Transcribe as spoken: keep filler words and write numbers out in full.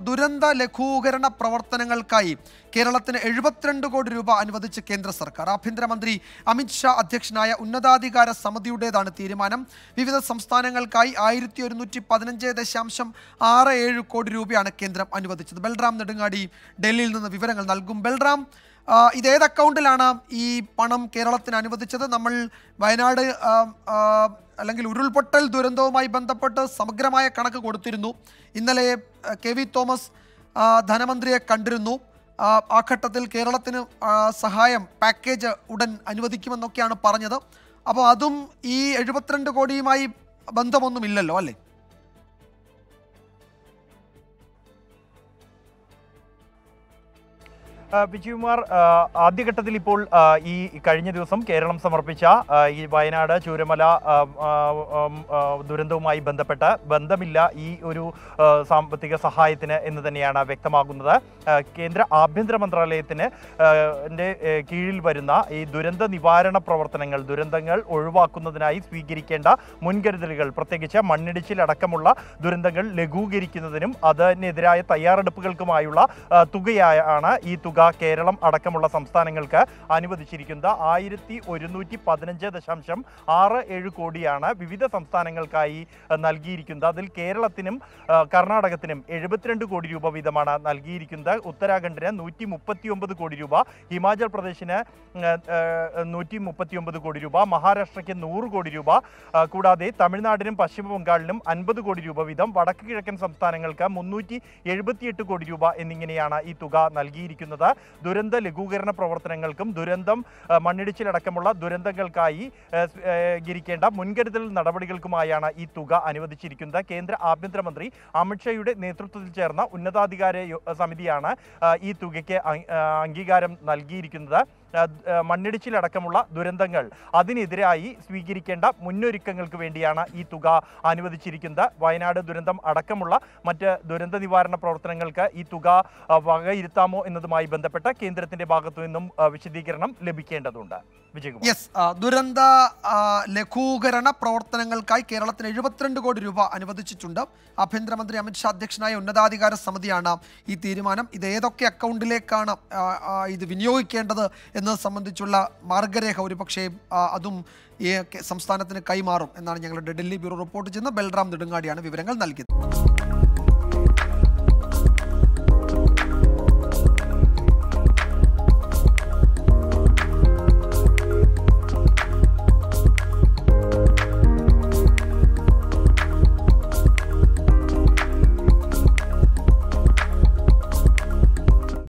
ദുരന്ത ലഘൂകരണ പ്രവർത്തനങ്ങൾക്കായി കേരളത്തിന് എഴുപത്തിരണ്ട് കോടി രൂപ അനുവദിച്ച് കേന്ദ്ര സർക്കാർ. ആഭ്യന്തരമന്ത്രി അമിത്ഷാ അധ്യക്ഷനായ ഉന്നതാധികാര സമിതിയുടേതാണ് തീരുമാനം. വിവിധ സംസ്ഥാനങ്ങൾക്കായി ആയിരത്തി ഒരുന്നൂറ്റി പതിനഞ്ച് ദശാംശം ആറ് ഏഴ് കോടി രൂപയാണ് കേന്ദ്രം അനുവദിച്ചത്. ബൽറാം നെടുങ്ങാടി ഡൽഹിയിൽ നിന്ന് വിവരങ്ങൾ നൽകും. ബൽറാം, ഇതേത് അക്കൗണ്ടിലാണ് ഈ പണം കേരളത്തിന് അനുവദിച്ചത്? നമ്മൾ വയനാട് അല്ലെങ്കിൽ ഉരുൾപൊട്ടൽ ദുരന്തവുമായി ബന്ധപ്പെട്ട് സമഗ്രമായ കണക്ക് കൊടുത്തിരുന്നു. ഇന്നലെ കെ വി തോമസ് ധനമന്ത്രിയെ കണ്ടിരുന്നു. ആ ഘട്ടത്തിൽ കേരളത്തിന് സഹായം പാക്കേജ് ഉടൻ അനുവദിക്കുമെന്നൊക്കെയാണ് പറഞ്ഞത്. അപ്പോൾ അതും ഈ എഴുപത്തിരണ്ട് കോടിയുമായി ബന്ധമൊന്നുമില്ലല്ലോ അല്ലേ? വിജയകുമാർ, ആദ്യഘട്ടത്തിൽ ഇപ്പോൾ ഈ കഴിഞ്ഞ ദിവസം കേരളം സമർപ്പിച്ച ഈ വയനാട് ചൂരമല ദുരന്തവുമായി ബന്ധപ്പെട്ട് ബന്ധമില്ല ഈ ഒരു സാമ്പത്തിക സഹായത്തിന് എന്ന് തന്നെയാണ് വ്യക്തമാകുന്നത്. കേന്ദ്ര ആഭ്യന്തര മന്ത്രാലയത്തിന് കീഴിൽ വരുന്ന ഈ ദുരന്ത നിവാരണ പ്രവർത്തനങ്ങൾ, ദുരന്തങ്ങൾ ഒഴിവാക്കുന്നതിനായി സ്വീകരിക്കേണ്ട മുൻകരുതലുകൾ, പ്രത്യേകിച്ച് മണ്ണിടിച്ചിലടക്കമുള്ള ദുരന്തങ്ങൾ ലഘൂകരിക്കുന്നതിനും അതിനെതിരായ തയ്യാറെടുപ്പുകൾക്കുമായുള്ള തുകയാണ് ഈ തുക കേരളം അടക്കമുള്ള സംസ്ഥാനങ്ങൾക്ക് അനുവദിച്ചിരിക്കുന്നത്. ആയിരത്തി ഒരുന്നൂറ്റി പതിനഞ്ച് ദശാംശം ആറ് ഏഴ് കോടിയാണ് വിവിധ സംസ്ഥാനങ്ങൾക്കായി നൽകിയിരിക്കുന്നത്. അതിൽ കേരളത്തിനും കർണാടകത്തിനും എഴുപത്തിരണ്ട് കോടി രൂപ വീതമാണ് നൽകിയിരിക്കുന്നത്. ഉത്തരാഖണ്ഡിന് നൂറ്റി മുപ്പത്തി ഒമ്പത് കോടി രൂപ, ഹിമാചൽ പ്രദേശിന് നൂറ്റി മുപ്പത്തി ഒമ്പത് കോടി രൂപ, മഹാരാഷ്ട്രയ്ക്ക് നൂറ് കോടി രൂപ, കൂടാതെ തമിഴ്നാടിനും പശ്ചിമ ബംഗാളിനും അൻപത് കോടി രൂപ വീതം, വടക്ക് കിഴക്കൻ സംസ്ഥാനങ്ങൾക്ക് മുന്നൂറ്റി എഴുപത്തിയെട്ട് കോടി രൂപ എന്നിങ്ങനെയാണ് ഈ തുക നൽകിയിരിക്കുന്നത്. ദുരന്ത ലഘൂകരണ പ്രവർത്തനങ്ങൾക്കും ദുരന്തം മണ്ണിടിച്ചിലടക്കമുള്ള ദുരന്തങ്ങൾക്കായി സ്വീകരിക്കേണ്ട മുൻകരുതൽ നടപടികൾക്കുമായാണ് ഈ തുക അനുവദിച്ചിരിക്കുന്നത്. കേന്ദ്ര ആഭ്യന്തരമന്ത്രി അമിത്ഷായുടെ നേതൃത്വത്തിൽ ചേർന്ന ഉന്നതാധികാര സമിതിയാണ് ഈ തുകയ്ക്ക് അംഗീകാരം നൽകിയിരിക്കുന്നത്. മണ്ണിടിച്ചിലടക്കമുള്ള ദുരന്തങ്ങൾ അതിനെതിരായി സ്വീകരിക്കേണ്ട മുന്നൊരുക്കങ്ങൾക്ക് വേണ്ടിയാണ് ഈ തുക അനുവദിച്ചിരിക്കുന്നത്. വയനാട് ദുരന്തം അടക്കമുള്ള മറ്റ് ദുരന്ത നിവാരണ പ്രവർത്തനങ്ങൾക്ക് ഈ തുക വകയിരുത്താമോ എന്നതുമായി ബന്ധപ്പെട്ട് കേന്ദ്രത്തിന്റെ ഭാഗത്തു നിന്നും വിശദീകരണം ലഭിക്കേണ്ടതുണ്ട്. വിജയകുമാർ, യെസ്, ദുരന്ത ലഘൂകരണ പ്രവർത്തനങ്ങൾക്കായി കേരളത്തിന് എഴുപത്തിരണ്ട് കോടി രൂപ അനുവദിച്ചിട്ടുണ്ട്. ആഭ്യന്തരമന്ത്രി അമിത്ഷാ അധ്യക്ഷനായ ഉന്നതാധികാര സമിതിയാണ് ഈ തീരുമാനം. ഇത് ഏതൊക്കെ അക്കൗണ്ടിലേക്കാണ് ഇത് വിനിയോഗിക്കേണ്ടത് എന്നത് സംബന്ധിച്ചുള്ള മാർഗരേഖ ഒരുപക്ഷെ അതും ഈ സംസ്ഥാനത്തിന് കൈമാറും എന്നാണ് ഞങ്ങളുടെ ഡൽഹി ബ്യൂറോ റിപ്പോർട്ട് ചെയ്യുന്നത്. ബൽറാം നെടുങ്ങാടിയാണ് വിവരങ്ങൾ നൽകിയത്.